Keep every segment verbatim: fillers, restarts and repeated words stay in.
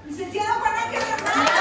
Licenciado Juan Ángel Hernández.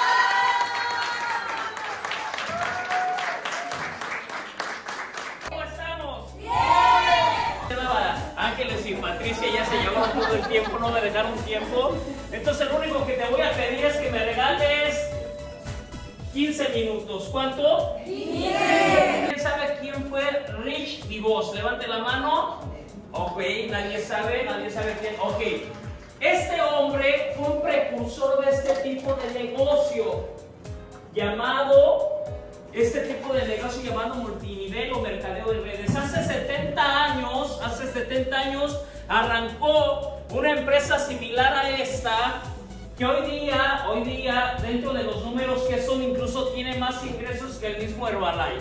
¿Cómo estamos? ¡Bien! Ángeles y Patricia ya se llevaron todo el tiempo, no me dejaron tiempo. Entonces lo único que te voy a pedir es que me regales quince minutos. ¿Cuánto? ¡Bien! ¿Quién sabe quién fue Rich DeVos? Levante la mano. Ok, nadie sabe, nadie sabe quién. Ok. Este hombre fue un precursor de este tipo de negocio llamado, este tipo de negocio llamado multinivel o mercadeo de redes. Hace setenta años, hace setenta años arrancó una empresa similar a esta, que hoy día, hoy día, dentro de los números que son, incluso tiene más ingresos que el mismo Herbalife.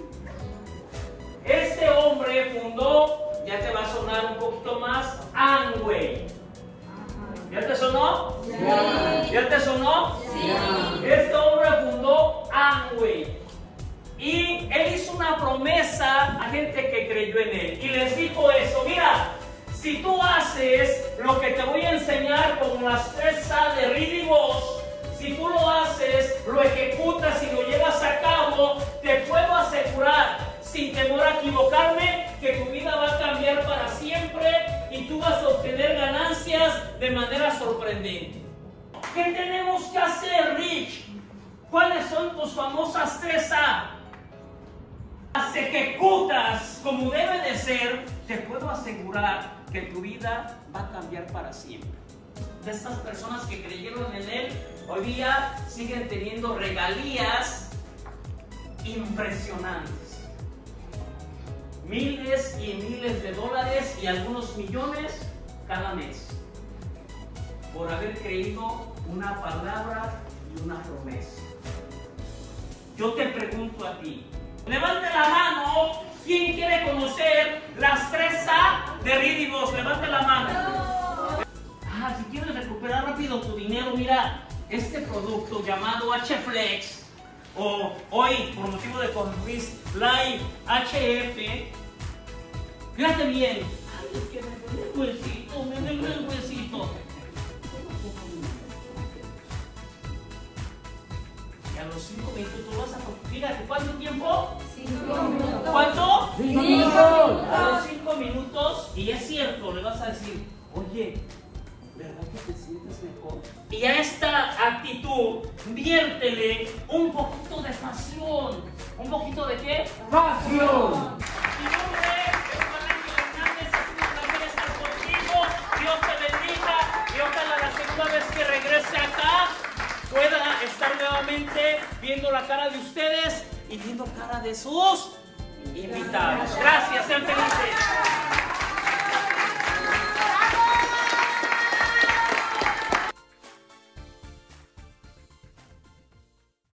Este hombre fundó, ya te va a sonar un poquito más, Amway. ¿Ya te sonó? Sí. ¿Ya te sonó? Sí. Este hombre fundó Amway. Y él hizo una promesa a gente que creyó en él. Y les dijo eso: mira, si tú haces lo que te voy a enseñar con las tres A de Reed DeVos, si tú lo haces, lo ejecutas y lo llevas a cabo, te puedo asegurar, sin temor a equivocarme, que tu vida va a cambiar para siempre y tú vas a obtener ganancias de manera sorprendente. ¿Qué tenemos que hacer, Rich? ¿Cuáles son tus famosas tres A? Las ejecutas como debe de ser, te puedo asegurar que tu vida va a cambiar para siempre. De estas personas que creyeron en él, hoy día siguen teniendo regalías impresionantes. Miles y miles de dólares y algunos millones cada mes por haber creído una palabra y una promesa. Yo te pregunto a ti, levante la mano, ¿quién quiere conocer las tres A de Reed DeVos? Levante la mano. Ah, si quieres recuperar rápido tu dinero, mira, este producto llamado H-Flex, o hoy, por motivo de Conquist Live H F, fíjate bien. Ay, es que me duele el huesito, me duele el huesito. Y a los cinco minutos tú vas a... Fíjate, ¿cuánto tiempo? Cinco minutos. ¿Cuánto? Cinco minutos. A los cinco minutos, y es cierto, le vas a decir, oye, ¿verdad que te sientes mejor? Y a esta actitud, viértele un poquito de pasión. ¿Un poquito de qué? ¡Pasión! Mi nombre es Juan Ángel Hernández, es un placer estar contigo. Dios te bendiga y ojalá la segunda vez que regrese acá pueda estar nuevamente viendo la cara de ustedes y viendo cara de sus invitados. Gracias, sean felices.